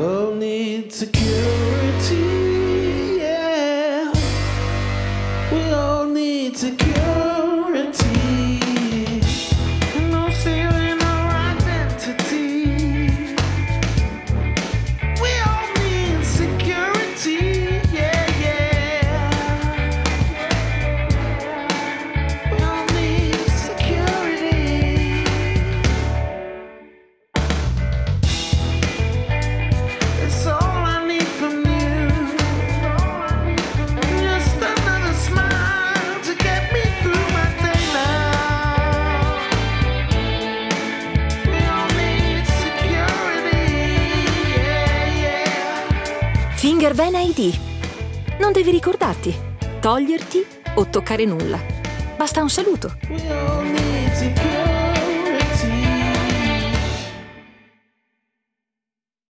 all need security, yeah. We all need security. No feeling or identity. We all need security, yeah, yeah. We all need security. It's all I need from you. Just another smile to get me through my day now. We all need security, yeah, yeah. Fingervan ID. Non devi ricordarti, toglierti o toccare nulla. Basta un saluto. We all need security.